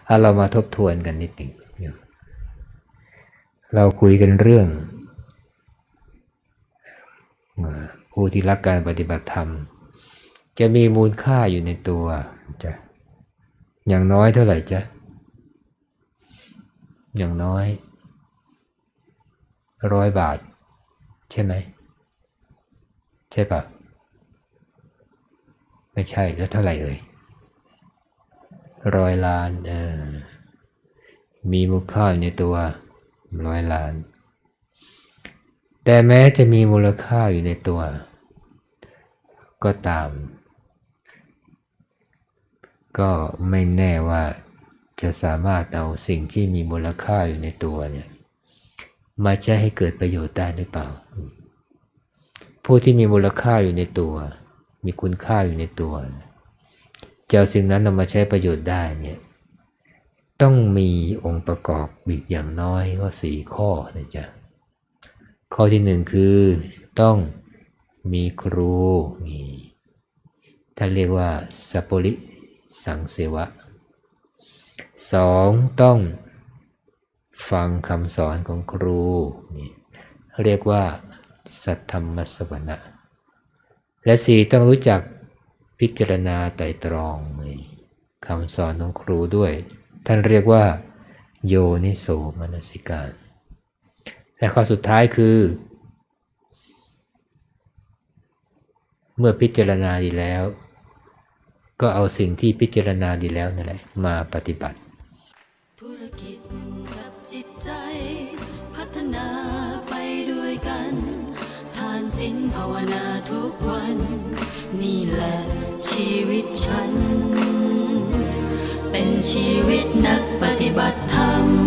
เรามาทบทวนกันนิดหนึ่งเราคุยกันเรื่องผู้ที่รักการปฏิบัติธรรมจะมีมูลค่าอยู่ในตัวจะอย่างน้อยเท่าไหร่จ๊ะอย่างน้อย100 บาทใช่ไหมใช่ปะไม่ใช่แล้วเท่าไหร่เอ่ย100 ล้านมีมูลค่าอยู่ในตัว100 ล้านแต่แม้จะมีมูลค่าอยู่ในตัวก็ตามก็ไม่แน่ว่าจะสามารถเอาสิ่งที่มีมูลค่าอยู่ในตัวเนี่ยมาใช้ให้เกิดประโยชน์ได้หรือเปล่าผู้ที่มีมูลค่าอยู่ในตัวมีคุณค่าอยู่ในตัวจะเอาสิ่งนั้นนำมาใช้ประโยชน์ได้เนี่ยต้องมีองค์ประกอบอีกอย่างน้อยก็4 ข้อนะจ๊ะข้อที่1คือต้องมีครูท่านเรียกว่าสัพปริสังเสวะ2ต้องฟังคำสอนของครูเรียกว่าสัทธัมมัสสวนะและ4ต้องรู้จักพิจารณาไตร่ตรองคำสอนของครูด้วยท่านเรียกว่าโยนิโสมนสิการและข้อสุดท้ายคือเมื่อพิจารณาดีแล้วก็เอาสิ่งที่พิจารณาดีแล้วนั่นแหละมาปฏิบัติธุรกิจกับจิตใจพัฒนาไปด้วยกันทานศีลภาวนาทุกวันนี่แหละชีวิตฉันเป็นชีวิตนักปฏิบัติธรรม